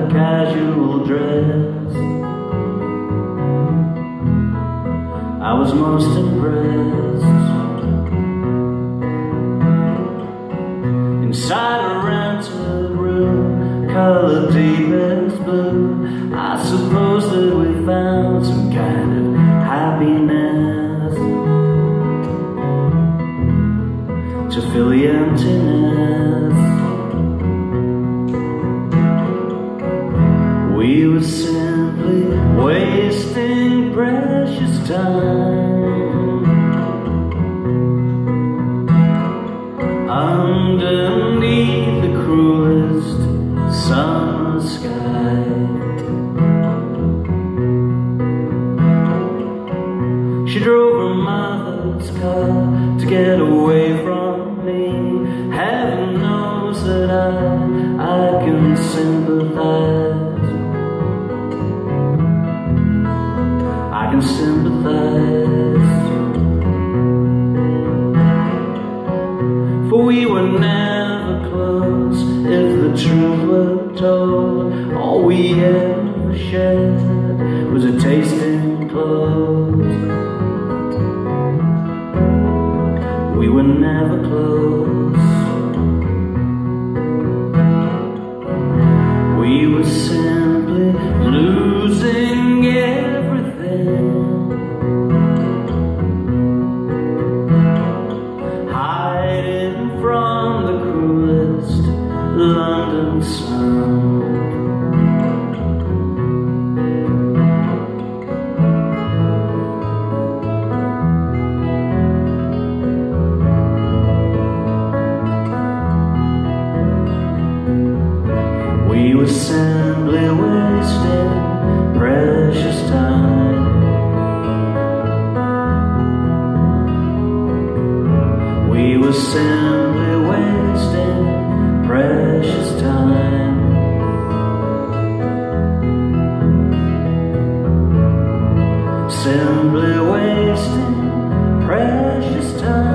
her casual dress. I was most impressed. Inside a rented room, color deepest blue, I suppose that we found some kind of happiness to fill the emptiness. We were simply wasting precious time underneath the cruelest summer sky. She drove her mother's car to get away from me. Heaven knows that I can sympathize. I can sympathize. For we were never close, if the truth were told. All we ever shared was a taste in clothes. We were never close. We were simply losing everything, hiding from the cruelest London sun. We were simply wasting precious time. We were simply wasting precious time. Simply wasting precious time.